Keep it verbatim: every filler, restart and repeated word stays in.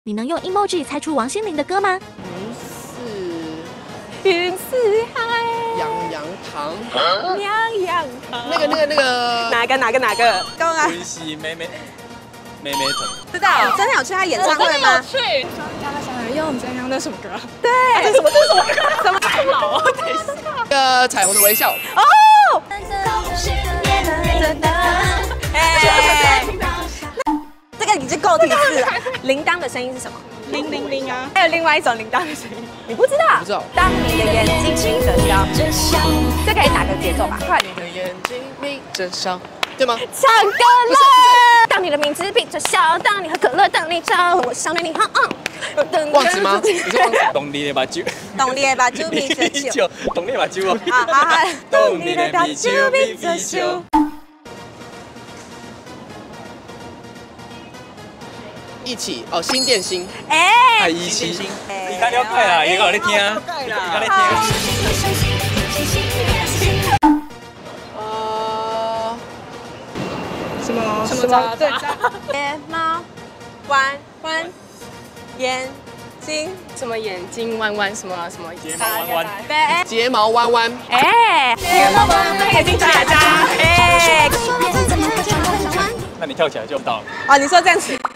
你能用 emoji 猜出王心凌的歌吗？ 云似云似海， 洋洋堂， 洋洋堂。 那个那个那个， 哪个哪个哪个？刚刚温馨妹妹妹妹疼。 知道，真的有去他演唱会吗？ 去。说他的小孩用怎样？那什么歌？ 对，这是什么？这是什么歌？什么好老哦？等一下。 那个彩虹的微笑。 哦。哎，这个已经够提示了。铃铛的声音是什么？ 铃铃铃啊！ 还有另外一种铃铛的声音，你不知道？ 不知道。 当你的眼睛眯着笑，这可以打个节奏吧？快！ 你的眼睛眯着笑，对吗？ 唱歌了。当你的名字闭着笑，当你喝可乐，当你唱，我想对你好。嗯。 忘记吗？你是忘记？ 动你的目睭， 动你的目睭闭着笑， 动你的目睭哦。 好好好，动你的目睭闭着笑。 一起哦，心电心。 哎， 太一起，你看了解啦，伊个你听，你看你听。 呃， 什么什么？对， 睫毛弯弯，眼睛什么眼睛弯弯，什么什么睫毛弯弯， 对， 睫毛弯弯。 哎，睫毛弯弯，眼睛眨眨，哎。 那你跳起来就到了。 哦，你说这样子。